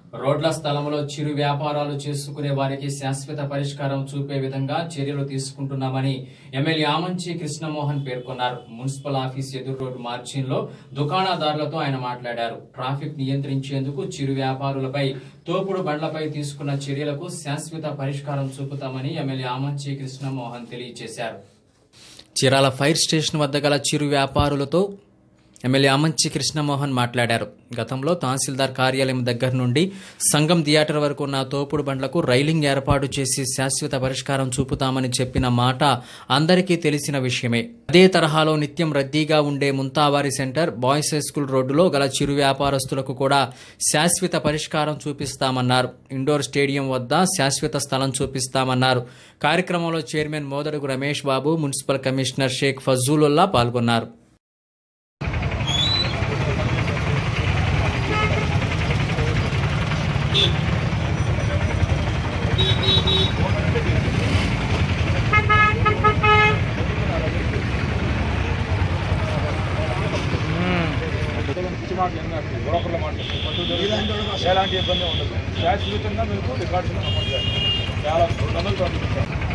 రోడ్ల స్థలంలో చిరు వ్యాపారాలు చేసుకునే వారికి శాశ్వత పరిష్కారం చూపే విధంగా చర్యలు తీసుకుంటున్నామని ఎమ్మెల్యే ఆమంచి కృష్ణమోహన్ పేర్కొన్నారు. మున్సిపల్ ఆఫీస్ ఎదురు రోడ్డు మార్జిన్లో దుకాణదారులతో ఆయన మాట్లాడారు. ట్రాఫిక్ నియంత్రించేందుకు చిరు వ్యాపారులపై తోపుడు బండ్లపై తీసుకున్న చర్యలకు శాశ్వత పరిష్కారం చూపుతామని ఎమ్మెల్యే ఆమంచి కృష్ణమోహన్ తెలియజేశారు. చీరాల ఫైర్ స్టేషన్ వద్ద గల చిరు వ్యాపారులతో ఎమ్మెల్యే ఆమంచి కృష్ణమోహన్ మాట్లాడారు. గతంలో తహసీల్దార్ కార్యాలయం దగ్గర నుండి సంగం థియేటర్ వరకు ఉన్న తోపుడు బండ్లకు రైలింగ్ ఏర్పాటు చేసి శాశ్వత పరిష్కారం చూపుతామని చెప్పిన మాట అందరికీ తెలిసిన విషయమే. అదే తరహాలో నిత్యం రద్దీగా ఉండే Munthavari centre, boys high school రోడ్డులో గల చిరు వ్యాపారస్తులకు కూడా శాశ్వత పరిష్కారం చూపిస్తామన్నారు. ఇండోర్ స్టేడియం వద్ద శాశ్వత స్థలం చూపిస్తామన్నారు. కార్యక్రమంలో chairman Modadugu Ramesh Babu, municipal commissioner Sheikh Fazulullah పాల్గొన్నారు. ఎలాంటి ఇబ్బంది ఉండదు. శాశ్వతంగా మీకు రికార్డ్స్ నమోదు చేస్తారు. చాలా 200